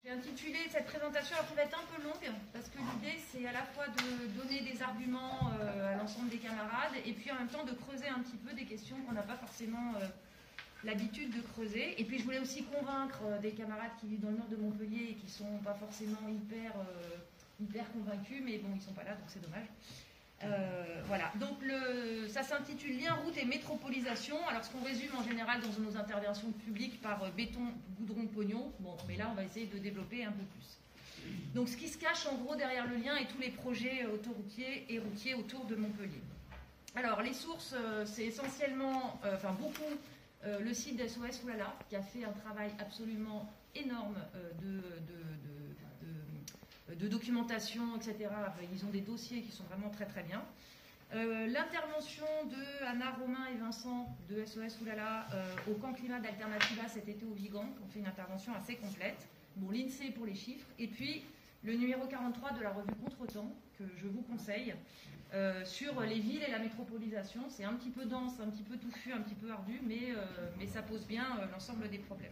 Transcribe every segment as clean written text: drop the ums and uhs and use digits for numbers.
J'ai intitulé cette présentation, alors qui va être un peu longue, parce que l'idée c'est à la fois de donner des arguments à l'ensemble des camarades, et puis en même temps de creuser un petit peu des questions qu'on n'a pas forcément l'habitude de creuser. Et puis je voulais aussi convaincre des camarades qui vivent dans le nord de Montpellier et qui ne sont pas forcément hyper convaincus, mais bon, ils ne sont pas là, donc c'est dommage. Voilà, donc ça s'intitule Lien, route et métropolisation. Alors ce qu'on résume en général dans nos interventions publiques par béton, goudron, pognon, bon, mais là on va essayer de développer un peu plus. Donc ce qui se cache en gros derrière le lien et tous les projets autoroutiers et routiers autour de Montpellier. Alors les sources, c'est essentiellement, beaucoup, le site d'SOS Oulala qui a fait un travail absolument énorme de documentation, etc. Ils ont des dossiers qui sont vraiment très très bien. L'intervention de Anna, Romain et Vincent de SOS Oulala au camp climat d'Alternativa cet été au Vigan, qui ont fait une intervention assez complète. Bon, l'INSEE pour les chiffres. Et puis le numéro 43 de la revue Contretemps, que je vous conseille, sur les villes et la métropolisation. C'est un petit peu dense, un petit peu touffu, un petit peu ardu, mais ça pose bien l'ensemble des problèmes.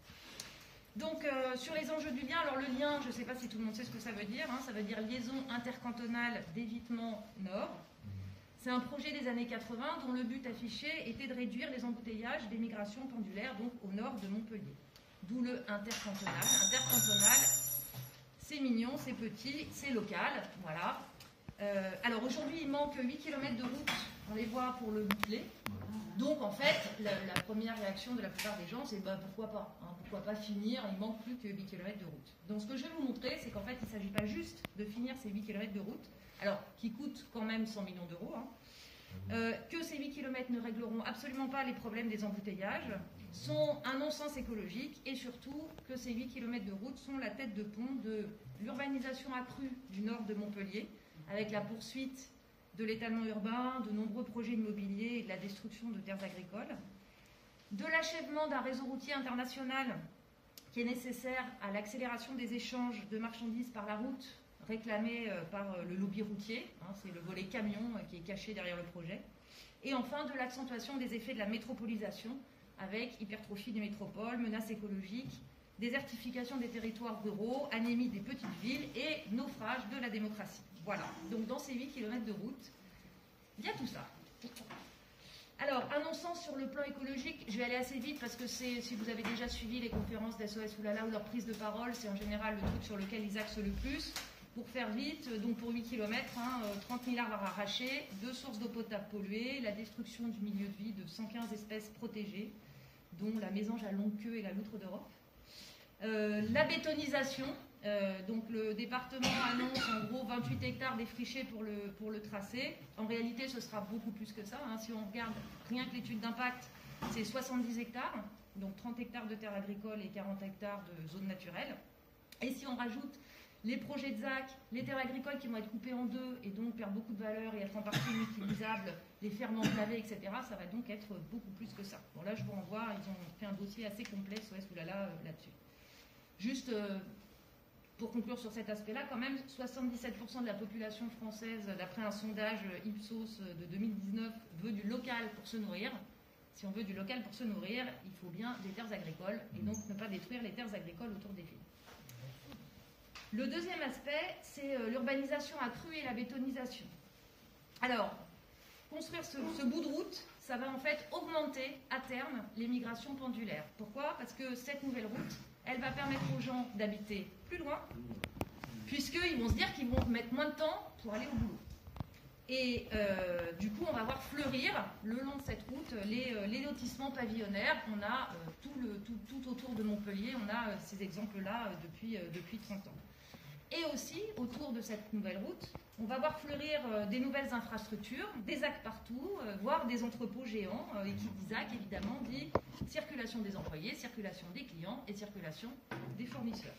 Donc, sur les enjeux du lien, alors le lien, je ne sais pas si tout le monde sait ce que ça veut dire, hein, ça veut dire liaison intercantonale d'évitement nord. C'est un projet des années 80 dont le but affiché était de réduire les embouteillages des migrations pendulaires, donc au nord de Montpellier. D'où le intercantonal. Intercantonal, c'est mignon, c'est petit, c'est local, voilà. Alors aujourd'hui, il manque 8 km de route, on les voit pour le boucler. Donc en fait, la première réaction de la plupart des gens, c'est pourquoi pas, hein, pourquoi pas finir, il manque plus que 8 km de route. Donc ce que je vais vous montrer, c'est qu'en fait, il ne s'agit pas juste de finir ces 8 km de route, alors qui coûtent quand même 100 millions d'euros, hein, que ces 8 km ne régleront absolument pas les problèmes des embouteillages, sont un non-sens écologique, et surtout que ces 8 km de route sont la tête de pont de l'urbanisation accrue du nord de Montpellier, avec la poursuite de l'étalement urbain, de nombreux projets immobiliers et de la destruction de terres agricoles, de l'achèvement d'un réseau routier international qui est nécessaire à l'accélération des échanges de marchandises par la route, réclamé par le lobby routier, hein, c'est le volet camion qui est caché derrière le projet, et enfin de l'accentuation des effets de la métropolisation, avec hypertrophie des métropoles, menaces écologiques, désertification des territoires ruraux, anémie des petites villes et naufrage de la démocratie. Voilà, donc dans ces 8 km de route, il y a tout ça. Alors, un non-sens sur le plan écologique, je vais aller assez vite parce que si vous avez déjà suivi les conférences d'SOS Oulala ou leur prise de parole, c'est en général le truc sur lequel ils axent le plus. Pour faire vite, donc pour 8 km, 30 000 arbres arrachés, 2 sources d'eau potable polluées, la destruction du milieu de vie de 115 espèces protégées, dont la mésange à longue queue et la loutre d'Europe. La bétonisation, donc le département annonce en gros 28 hectares défrichés pour le tracé. En réalité, ce sera beaucoup plus que ça. Hein. Si on regarde rien que l'étude d'impact, c'est 70 hectares, donc 30 hectares de terres agricoles et 40 hectares de zones naturelles. Et si on rajoute les projets de ZAC, les terres agricoles qui vont être coupées en deux et donc perdre beaucoup de valeur et être en partie inutilisables, les fermes enclavées, etc., ça va donc être beaucoup plus que ça. Bon là, je vous renvoie, ils ont fait un dossier assez complet, SOS Oulala, là-dessus. Juste pour conclure sur cet aspect-là, quand même, 77% de la population française, d'après un sondage Ipsos de 2019, veut du local pour se nourrir. Si on veut du local pour se nourrir, il faut bien des terres agricoles, et donc ne pas détruire les terres agricoles autour des villes. Le deuxième aspect, c'est l'urbanisation accrue et la bétonisation. Alors, construire ce bout de route, ça va en fait augmenter à terme les migrations pendulaires. Pourquoi? Parce que cette nouvelle route, elle va permettre aux gens d'habiter plus loin, puisqu'ils vont se dire qu'ils vont mettre moins de temps pour aller au boulot. Et du coup, on va voir fleurir le long de cette route les lotissements pavillonnaires. On a tout autour de Montpellier, on a ces exemples-là depuis 30 ans. Et aussi, autour de cette nouvelle route, on va voir fleurir des nouvelles infrastructures, des ZAC partout, voire des entrepôts géants. Et qui dit ZAC, évidemment, dit circulation des employés, circulation des clients et circulation des fournisseurs.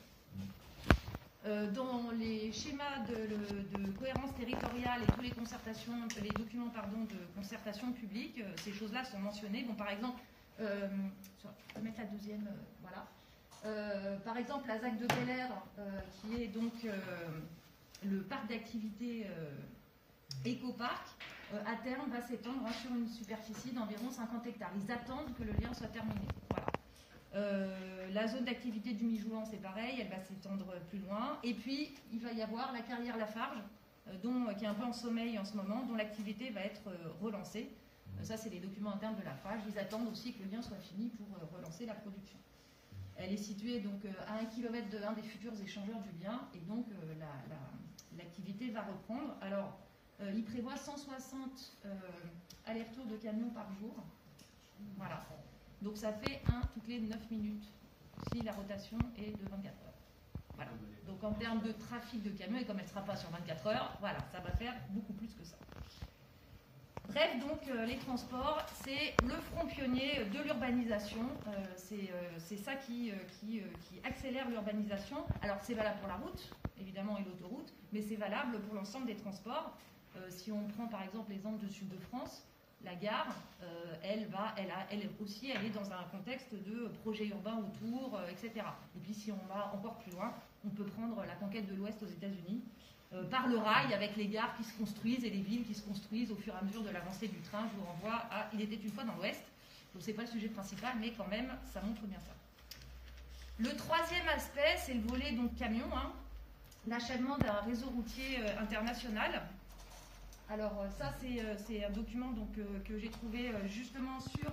Dans les schémas de cohérence territoriale et tous les documents de concertation publique, ces choses-là sont mentionnées. Bon, par exemple, je vais mettre la deuxième, voilà. Par exemple, la ZAC de Bel Air, qui est donc le parc d'activité éco-parc, à terme va s'étendre sur une superficie d'environ 50 hectares. Ils attendent que le lien soit terminé. Voilà. La zone d'activité du Mijoulan, c'est pareil, elle va s'étendre plus loin. Et puis, il va y avoir la carrière Lafarge, qui est un peu en sommeil en ce moment, dont l'activité va être relancée. Ça, c'est les documents internes de Lafarge. Ils attendent aussi que le lien soit fini pour relancer la production. Elle est située donc à 1 km de un des futurs échangeurs du lien, et donc l'activité va reprendre. Alors, il prévoit 160 allers-retours de camions par jour. Voilà. Donc ça fait un toutes les 9 minutes, si la rotation est de 24 heures. Voilà. Donc en termes de trafic de camions, et comme elle ne sera pas sur 24 heures, voilà, ça va faire beaucoup plus que ça. Bref, donc les transports, c'est le front pionnier de l'urbanisation. C'est ça qui accélère l'urbanisation. Alors c'est valable pour la route, évidemment, et l'autoroute, mais c'est valable pour l'ensemble des transports. Si on prend par exemple l'exemple de Sud de France, la gare, elle est dans un contexte de projet urbain autour, etc. Et puis si on va encore plus loin, on peut prendre la conquête de l'Ouest aux États-Unis, par le rail, avec les gares qui se construisent et les villes qui se construisent au fur et à mesure de l'avancée du train. Je vous renvoie à Il était une fois dans l'Ouest. Donc c'est pas le sujet principal, mais quand même, ça montre bien ça. Le troisième aspect, c'est le volet donc camion, l'achèvement d'un réseau routier international. Alors ça, c'est un document donc, que j'ai trouvé justement sur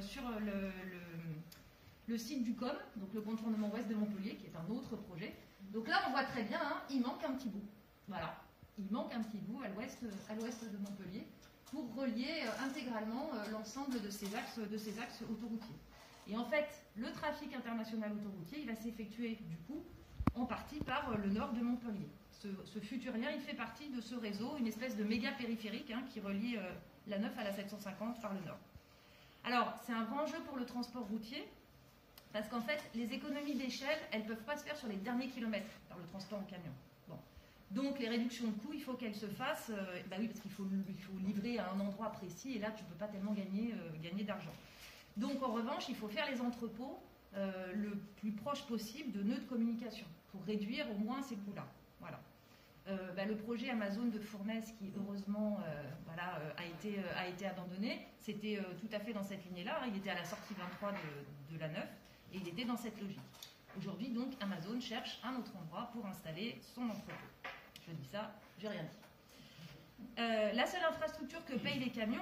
le site du COM, donc le contournement ouest de Montpellier, qui est un autre projet. Donc là, on voit très bien, il manque un petit bout. Voilà, il manque un petit bout à l'ouest de Montpellier pour relier intégralement l'ensemble de ces axes autoroutiers. Et en fait, le trafic international autoroutier, il va s'effectuer du coup en partie par le nord de Montpellier. Ce futur lien, il fait partie de ce réseau, une espèce de méga périphérique qui relie la 9 à la 750 par le nord. Alors, c'est un grand enjeu pour le transport routier, parce qu'en fait, les économies d'échelle, elles ne peuvent pas se faire sur les derniers kilomètres par le transport en camion. Bon. Donc, les réductions de coûts, il faut qu'elles se fassent, oui, parce qu'il faut livrer à un endroit précis, et là, tu ne peux pas tellement gagner d'argent. Donc, en revanche, il faut faire les entrepôts le plus proche possible de nœuds de communication, pour réduire au moins ces coûts-là. Voilà. Le projet Amazon de Fournaise, qui heureusement a été abandonné, c'était tout à fait dans cette lignée-là. Il était à la sortie 23 de la 9, et il était dans cette logique. Aujourd'hui, donc, Amazon cherche un autre endroit pour installer son entrepôt. Je dis ça, j'ai rien dit. La seule infrastructure que payent les camions,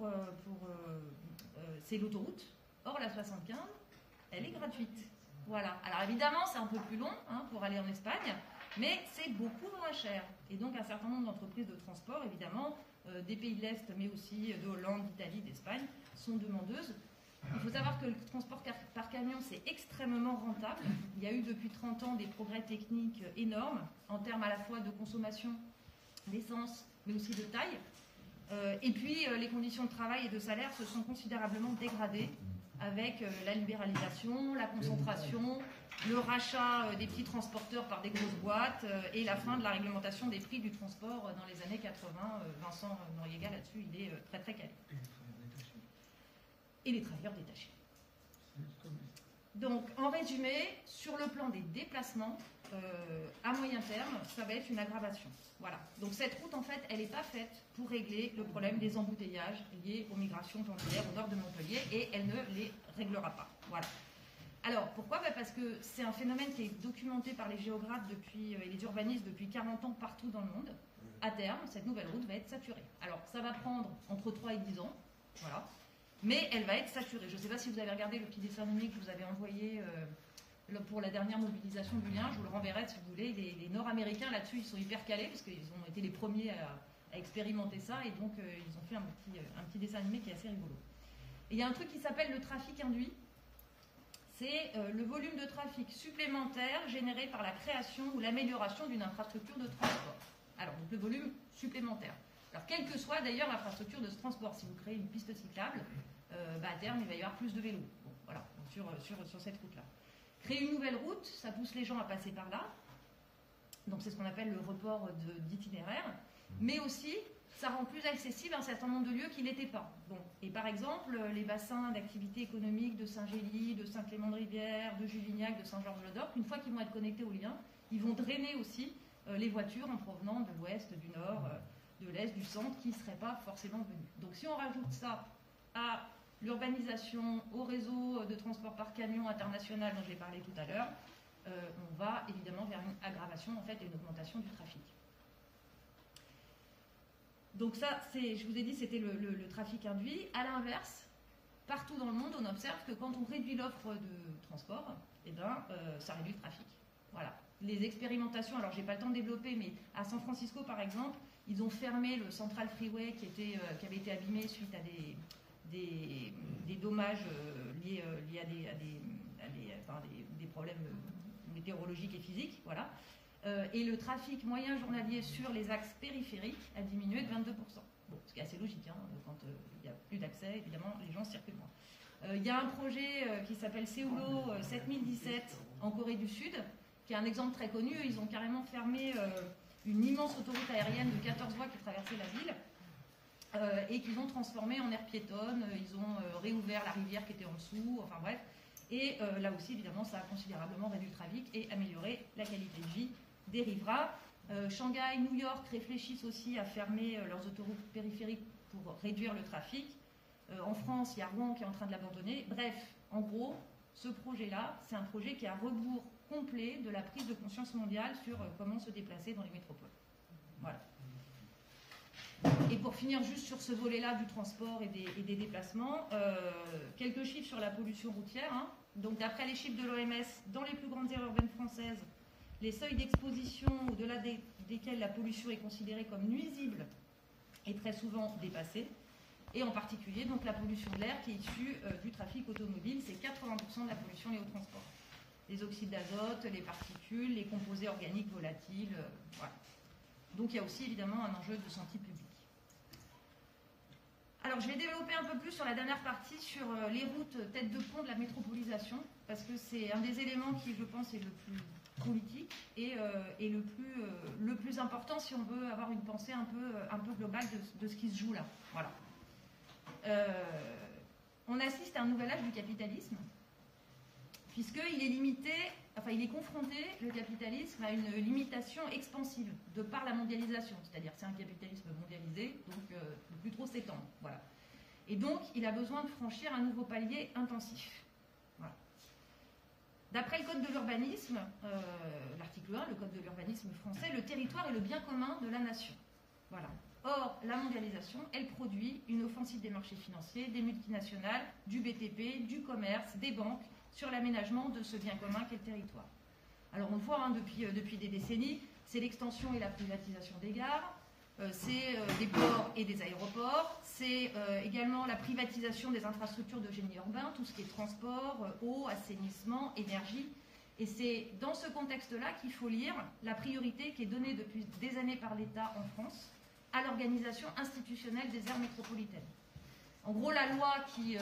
c'est l'autoroute. Or, la 75, elle est gratuite. Voilà. Alors évidemment, c'est un peu plus long pour aller en Espagne, mais c'est beaucoup moins cher. Et donc, un certain nombre d'entreprises de transport, évidemment, des pays de l'Est, mais aussi de Hollande, d'Italie, d'Espagne, sont demandeuses. Il faut savoir que le transport par camion, c'est extrêmement rentable. Il y a eu depuis 30 ans des progrès techniques énormes, en termes à la fois de consommation d'essence, mais aussi de taille. Et puis, les conditions de travail et de salaire se sont considérablement dégradées avec la libéralisation, la concentration, le rachat des petits transporteurs par des grosses boîtes et la fin de la réglementation des prix du transport dans les années 80. Vincent Noriega, là-dessus, il est très très calé. Et les travailleurs détachés. Donc, en résumé, sur le plan des déplacements, à moyen terme, ça va être une aggravation. Voilà. Donc, cette route, en fait, elle n'est pas faite pour régler le problème des embouteillages liés aux migrations pendulaires au nord de Montpellier, et elle ne les réglera pas. Voilà. Alors, pourquoi ? Parce que c'est un phénomène qui est documenté par les géographes et les urbanistes depuis 40 ans partout dans le monde. À terme, cette nouvelle route va être saturée. Alors, ça va prendre entre 3 et 10 ans. Voilà. Mais elle va être saturée. Je ne sais pas si vous avez regardé le petit dessin animé que je vous avais envoyé pour la dernière mobilisation du lien. Je vous le renverrai si vous voulez. Les Nord-Américains, là-dessus, ils sont hyper calés parce qu'ils ont été les premiers à expérimenter ça. Et donc, ils ont fait un petit dessin animé qui est assez rigolo. Et il y a un truc qui s'appelle le trafic induit. C'est le volume de trafic supplémentaire généré par la création ou l'amélioration d'une infrastructure de transport. Alors, donc le volume supplémentaire. Alors, quelle que soit d'ailleurs l'infrastructure de ce transport, si vous créez une piste cyclable, à terme, il va y avoir plus de vélos. Bon, voilà, sur cette route-là. Créer une nouvelle route, ça pousse les gens à passer par là. Donc, c'est ce qu'on appelle le report d'itinéraire. Mais aussi, ça rend plus accessible un certain nombre de lieux qui ne l'étaient pas. Bon. Et par exemple, les bassins d'activité économique de Saint-Gély, de Saint-Clément-de-Rivière, de Juvignac, de Saint-Georges-le-Dorp, une fois qu'ils vont être connectés au lien, ils vont drainer aussi les voitures en provenant de l'ouest, du nord, de l'est, du centre, qui ne seraient pas forcément venus. Donc si on rajoute ça à l'urbanisation, au réseau de transport par camion international dont j'ai parlé tout à l'heure, on va évidemment vers une aggravation en fait, et une augmentation du trafic. Donc ça, je vous ai dit, c'était le trafic induit. À l'inverse, partout dans le monde, on observe que quand on réduit l'offre de transport, eh ben, ça réduit le trafic. Voilà. Les expérimentations, alors j'ai pas le temps de développer, mais à San Francisco par exemple, ils ont fermé le Central Freeway qui avait été abîmé suite à des dommages liés à des problèmes météorologiques et physiques. Voilà. Et le trafic moyen journalier sur les axes périphériques a diminué de 22%. Bon, ce qui est assez logique, hein, quand il n'y a plus d'accès, évidemment, les gens circulent moins. Il y a un projet qui s'appelle Seulo 7017 en Corée du Sud, qui est un exemple très connu. Ils ont carrément fermé une immense autoroute aérienne de 14 voies qui traversait la ville et qu'ils ont transformé en aire piétonne. Ils ont réouvert la rivière qui était en dessous, enfin bref. Et là aussi, évidemment, ça a considérablement réduit le trafic et amélioré la qualité de vie des riverains. Shanghai, New York réfléchissent aussi à fermer leurs autoroutes périphériques pour réduire le trafic. En France, il y a Rouen qui est en train de l'abandonner. Bref, en gros, ce projet-là, c'est un projet qui est à rebours complet de la prise de conscience mondiale sur comment se déplacer dans les métropoles. Voilà. Et pour finir juste sur ce volet-là du transport et des déplacements, quelques chiffres sur la pollution routière. Hein. Donc d'après les chiffres de l'OMS, dans les plus grandes aires urbaines françaises, les seuils d'exposition au-delà desquels la pollution est considérée comme nuisible est très souvent dépassée. Et en particulier, donc, la pollution de l'air qui est issue du trafic automobile, c'est 80% de la pollution liée au transport. Les oxydes d'azote, les particules, les composés organiques volatiles, voilà. Donc il y a aussi évidemment un enjeu de santé publique. Alors je vais développer un peu plus sur la dernière partie, sur les routes tête de pont de la métropolisation, parce que c'est un des éléments qui, je pense, est le plus politique et le plus important si on veut avoir une pensée un peu globale de ce qui se joue là. Voilà. On assiste à un nouvel âge du capitalisme, puisqu'il est limité, enfin il est confronté, le capitalisme, à une limitation expansive de par la mondialisation, c'est-à-dire c'est un capitalisme mondialisé, donc il ne peut plus trop s'étendre. Voilà. Et donc il a besoin de franchir un nouveau palier intensif. Voilà. D'après le Code de l'urbanisme, l'article 1, le Code de l'urbanisme français, le territoire est le bien commun de la nation. Voilà. Or, la mondialisation, elle produit une offensive des marchés financiers, des multinationales, du BTP, du commerce, des banques, sur l'aménagement de ce bien commun qu'est le territoire. Alors on le voit hein, depuis des décennies, c'est l'extension et la privatisation des gares, c'est des ports et des aéroports, c'est également la privatisation des infrastructures de génie urbain, tout ce qui est transport, eau, assainissement, énergie. Et c'est dans ce contexte-là qu'il faut lire la priorité qui est donnée depuis des années par l'État en France à l'organisation institutionnelle des aires métropolitaines. En gros, la loi qui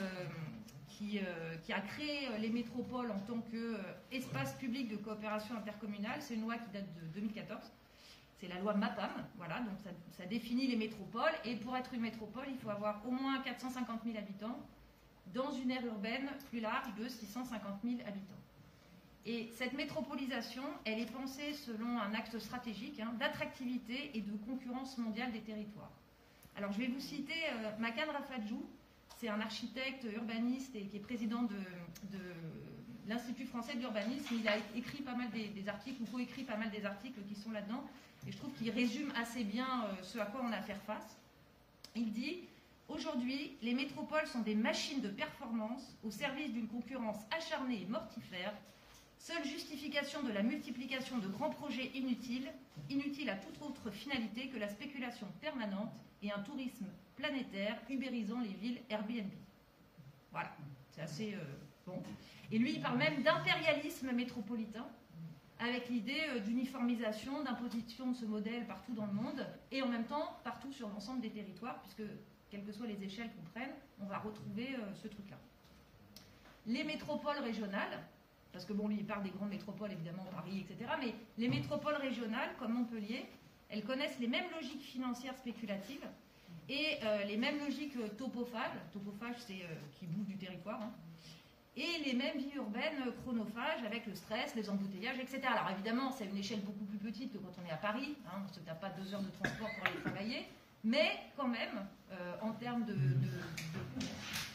a créé les métropoles en tant qu'espace public de coopération intercommunale, c'est une loi qui date de 2014. C'est la loi MAPAM, voilà, donc ça définit les métropoles. Et pour être une métropole, il faut avoir au moins 450 000 habitants dans une aire urbaine plus large de 650 000 habitants. Et cette métropolisation, elle est pensée selon un axe stratégique hein, d'attractivité et de concurrence mondiale des territoires. Alors je vais vous citer Makan Rafadjou, c'est un architecte urbaniste et qui est président de l'Institut français de l'urbanisme. Il a écrit pas mal des articles, ou coécrit pas mal des articles qui sont là-dedans, et je trouve qu'il résume assez bien ce à quoi on a à faire face. Il dit « Aujourd'hui, les métropoles sont des machines de performance au service d'une concurrence acharnée et mortifère. Seule justification de la multiplication de grands projets inutiles à toute autre finalité que la spéculation permanente et un tourisme planétaire ubérisant les villes Airbnb. » Voilà, c'est assez bon. Et lui, il parle même d'impérialisme métropolitain, avec l'idée d'uniformisation, d'imposition de ce modèle partout dans le monde, et en même temps partout sur l'ensemble des territoires, puisque, quelles que soient les échelles qu'on prenne, on va retrouver ce truc-là. Les métropoles régionales, parce que bon, lui, il parle des grandes métropoles, évidemment, Paris, etc., mais les métropoles régionales, comme Montpellier, elles connaissent les mêmes logiques financières spéculatives et les mêmes logiques topophages. Topophage, c'est qui bouffe du territoire, hein, et les mêmes vies urbaines chronophages avec le stress, les embouteillages, etc. Alors évidemment, c'est à une échelle beaucoup plus petite que quand on est à Paris, hein, on ne se tape pas 2 heures de transport pour aller travailler, mais quand même, en termes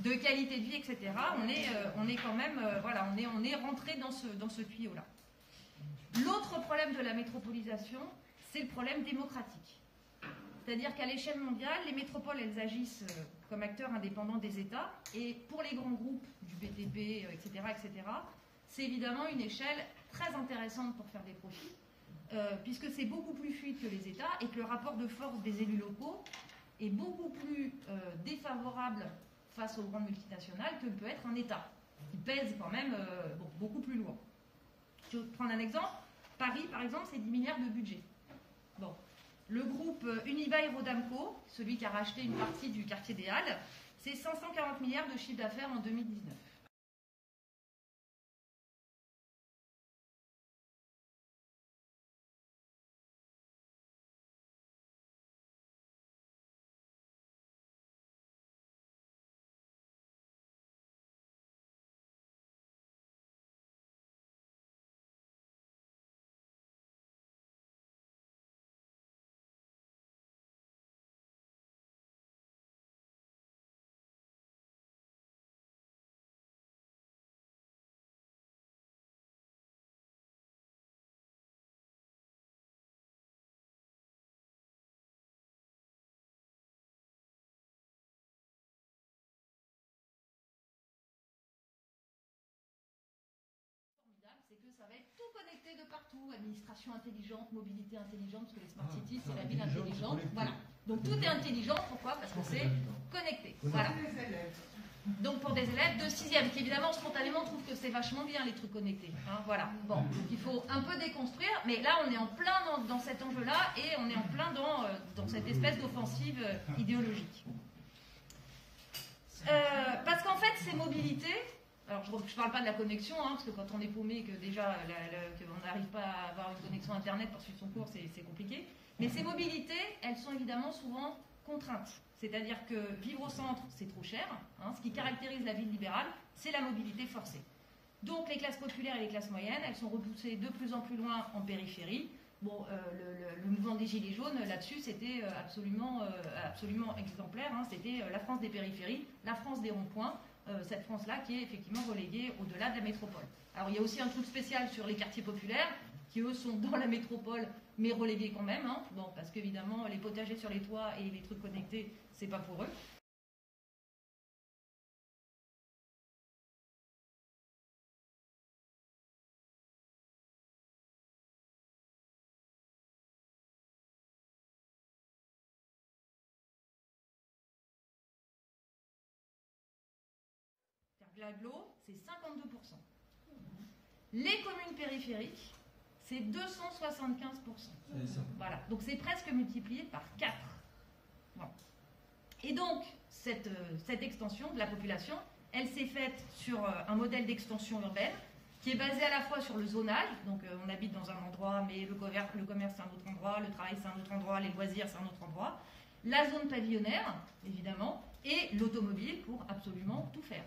de qualité de vie, etc. On est quand même, voilà, on est rentré dans ce tuyau-là. L'autre problème de la métropolisation, c'est le problème démocratique. C'est-à-dire qu'à l'échelle mondiale, les métropoles, elles agissent comme acteurs indépendants des États, et pour les grands groupes du BTP, etc., c'est évidemment une échelle très intéressante pour faire des profits, puisque c'est beaucoup plus fluide que les États, et que le rapport de force des élus locaux est beaucoup plus défavorable face aux grandes multinationales que peut être un État. Il pèse quand même beaucoup plus lourd. Je vais prendre un exemple. Paris, par exemple, c'est 10 milliards de budget. Bon. Le groupe Unibail-Rodamco, celui qui a racheté une partie du quartier des Halles, c'est 540 milliards de chiffre d'affaires en 2019. C'est que ça va être tout connecté de partout, administration intelligente, mobilité intelligente, parce que les smart cities, c'est la ville intelligente. Voilà. Donc tout est intelligent, pourquoi? Parce que c'est connecté. Voilà. Donc pour des élèves de 6e, qui évidemment spontanément trouvent que c'est vachement bien les trucs connectés. Hein, voilà. Bon, donc il faut un peu déconstruire, mais là on est en plein dans cet enjeu-là, et on est en plein dans cette espèce d'offensive idéologique. Parce qu'en fait, ces mobilités... Alors, je ne parle pas de la connexion, hein, parce que quand on est paumé et que déjà qu'on n'arrive pas à avoir une connexion Internet pour suivre son cours, c'est compliqué. Mais ces mobilités, elles sont évidemment souvent contraintes. C'est-à-dire que vivre au centre, c'est trop cher. Hein, ce qui caractérise la ville libérale, c'est la mobilité forcée. Donc, les classes populaires et les classes moyennes, elles sont repoussées de plus en plus loin en périphérie. Bon, le mouvement des Gilets jaunes, là-dessus, c'était absolument exemplaire. Hein, c'était la France des périphéries, la France des ronds-points. Cette France-là qui est effectivement reléguée au-delà de la métropole. Alors il y a aussi un truc spécial sur les quartiers populaires, qui eux sont dans la métropole, mais relégués quand même, hein. Bon, parce qu'évidemment les potagers sur les toits et les trucs connectés, c'est pas pour eux. L'agglo, c'est 52%. Les communes périphériques, c'est 275%. Voilà. Donc c'est presque multiplié par 4. Bon. Et donc, cette extension de la population, elle s'est faite sur un modèle d'extension urbaine qui est basé à la fois sur le zonage, donc on habite dans un endroit, mais le commerce c'est un autre endroit, le travail c'est un autre endroit, les loisirs c'est un autre endroit, la zone pavillonnaire, évidemment, et l'automobile pour absolument tout faire.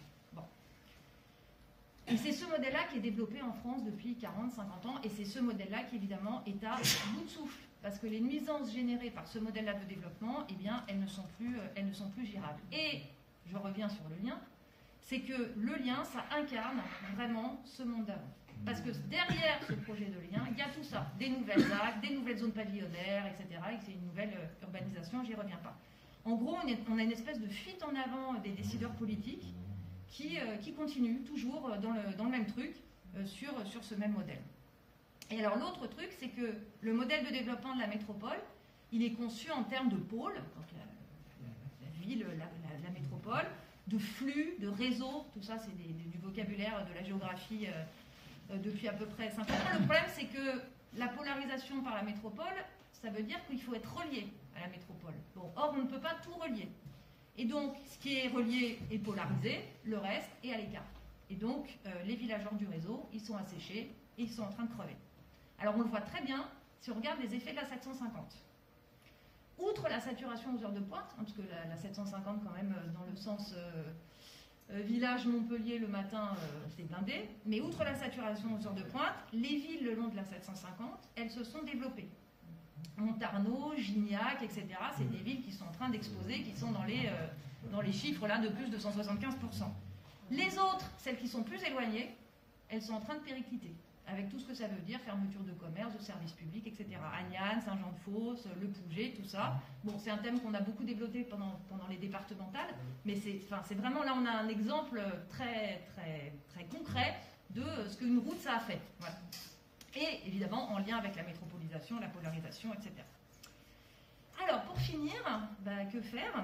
Et c'est ce modèle-là qui est développé en France depuis 40-50 ans, et c'est ce modèle-là qui, évidemment, est à bout de souffle. Parce que les nuisances générées par ce modèle-là de développement, eh bien, elles ne sont plus gérables. Et, je reviens sur le lien, c'est que le lien, ça incarne vraiment ce monde d'avant. Parce que derrière ce projet de lien, il y a tout ça. Des nouvelles ZAC, des nouvelles zones pavillonnaires, etc. Et que c'est une nouvelle urbanisation, j'y reviens pas. En gros, on a une espèce de fuite en avant des décideurs politiques qui continue toujours dans le même truc sur ce même modèle. Et alors l'autre truc, c'est que le modèle de développement de la métropole, il est conçu en termes de pôle, donc la ville, la métropole, de flux, de réseaux, tout ça c'est du vocabulaire de la géographie depuis à peu près 50 ans. Le problème, c'est que la polarisation par la métropole, ça veut dire qu'il faut être relié à la métropole. Bon, or, on ne peut pas tout relier. Et donc, ce qui est relié est polarisé, le reste est à l'écart. Et donc, les villageois du réseau, ils sont asséchés et ils sont en train de crever. Alors, on le voit très bien si on regarde les effets de la 750. Outre la saturation aux heures de pointe, hein, parce que la 750, quand même, dans le sens village Montpellier le matin, c'est blindé, mais outre la saturation aux heures de pointe, les villes le long de la 750, elles se sont développées. Montarno, Gignac, etc. C'est des villes qui sont en train d'exploser, qui sont dans les chiffres là de plus de 175%. Les autres, celles qui sont plus éloignées, elles sont en train de péricliter, avec tout ce que ça veut dire, fermeture de commerce, de services publics, etc. Agnan, Saint-Jean-de-Fosse, Le Pouget, tout ça. Bon, c'est un thème qu'on a beaucoup développé pendant les départementales, mais c'est vraiment, là on a un exemple très, très, très concret de ce qu'une route ça a fait. Voilà. Et évidemment en lien avec la métropolisation, la polarisation, etc. Alors, pour finir, que faire?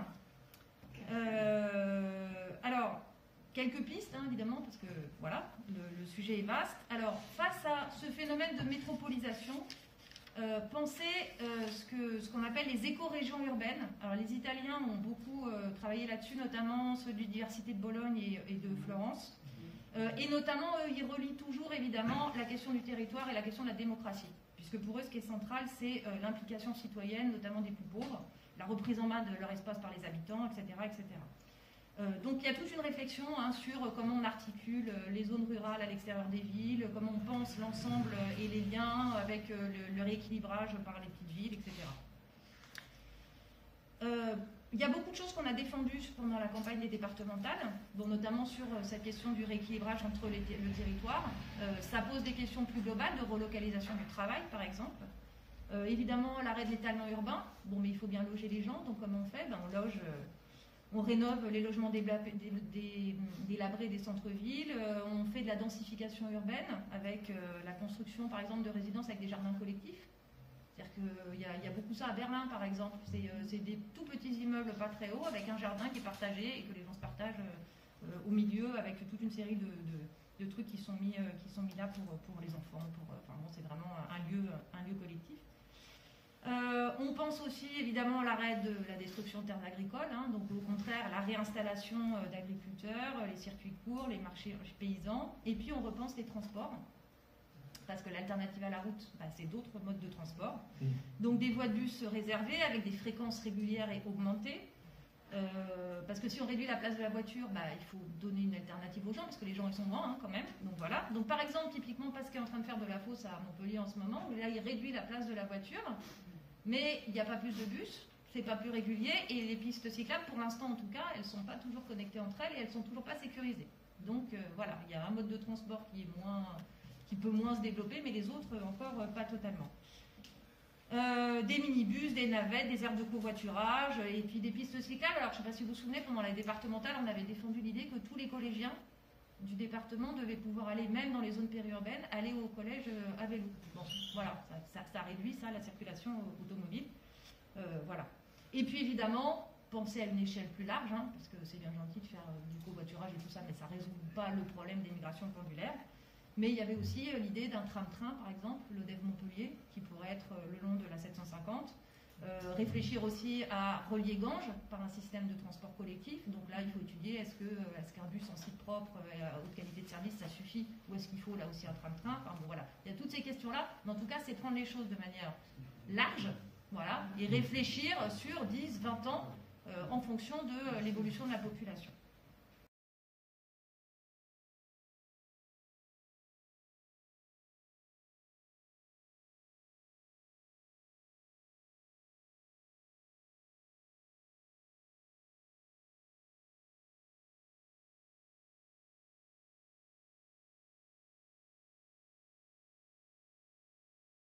Alors, quelques pistes, hein, évidemment, parce que voilà, le sujet est vaste. Alors, face à ce phénomène de métropolisation, pensez ce qu'on appelle les éco-régions urbaines. Alors, les Italiens ont beaucoup travaillé là-dessus, notamment ceux de l'Université de Bologne et de Florence. Et notamment, ils relient toujours, évidemment, la question du territoire et la question de la démocratie. Puisque pour eux, ce qui est central, c'est l'implication citoyenne, notamment des plus pauvres, la reprise en main de leur espace par les habitants, etc. etc. Donc il y a toute une réflexion sur comment on articule les zones rurales à l'extérieur des villes, comment on pense l'ensemble et les liens avec le rééquilibrage par les petites villes, etc. Il y a beaucoup de choses qu'on a défendues pendant la campagne des départementales, dont notamment sur cette question du rééquilibrage entre le territoire. Ça pose des questions plus globales de relocalisation du travail, par exemple. Évidemment, l'arrêt de l'étalement urbain. Bon, mais il faut bien loger les gens, donc comment on fait? On loge... On rénove les logements délabrés des centres-villes, on fait de la densification urbaine avec la construction, par exemple, de résidences avec des jardins collectifs. C'est-à-dire qu'il y a beaucoup ça à Berlin, par exemple. C'est des tout petits immeubles pas très hauts avec un jardin qui est partagé et que les gens se partagent au milieu avec toute une série de trucs qui sont mis là pour les enfants. C'est vraiment un lieu collectif. On pense aussi évidemment à l'arrêt de la destruction de terres agricoles, donc au contraire la réinstallation d'agriculteurs, les circuits courts, les marchés paysans, et puis on repense les transports, parce que l'alternative à la route, c'est d'autres modes de transport. Donc des voies de bus réservées avec des fréquences régulières et augmentées, parce que si on réduit la place de la voiture, il faut donner une alternative aux gens, parce que les gens ils sont loin quand même. Donc voilà. Donc par exemple, typiquement Pascal est en train de faire de la fosse à Montpellier en ce moment, où là il réduit la place de la voiture. Mais il n'y a pas plus de bus, c'est pas plus régulier, et les pistes cyclables, pour l'instant en tout cas, elles ne sont pas toujours connectées entre elles et elles ne sont toujours pas sécurisées. Donc voilà, il y a un mode de transport qui peut moins se développer, mais les autres encore pas totalement. Des minibus, des navettes, des aires de covoiturage, et puis des pistes cyclables. Alors je ne sais pas si vous vous souvenez, pendant la départementale, on avait défendu l'idée que tous les collégiens du département devaient pouvoir aller, même dans les zones périurbaines, aller au collège à vélo. Bon, voilà, ça réduit la circulation automobile. Voilà. Et puis évidemment, penser à une échelle plus large, parce que c'est bien gentil de faire du covoiturage et tout ça, mais ça ne résout pas le problème des migrations pendulaires. Mais il y avait aussi l'idée d'un tram-train, par exemple, le DEV-Montpellier, qui pourrait être le long de la 750. Réfléchir aussi à relier Ganges par un système de transport collectif. Donc là, il faut étudier est-ce qu'un bus en site propre et à haute qualité de service, ça suffit, ou est-ce qu'il faut là aussi un tram-train. Enfin bon, voilà. Il y a toutes ces questions-là, mais en tout cas, c'est prendre les choses de manière large, voilà, et réfléchir sur 10, 20 ans en fonction de l'évolution de la population.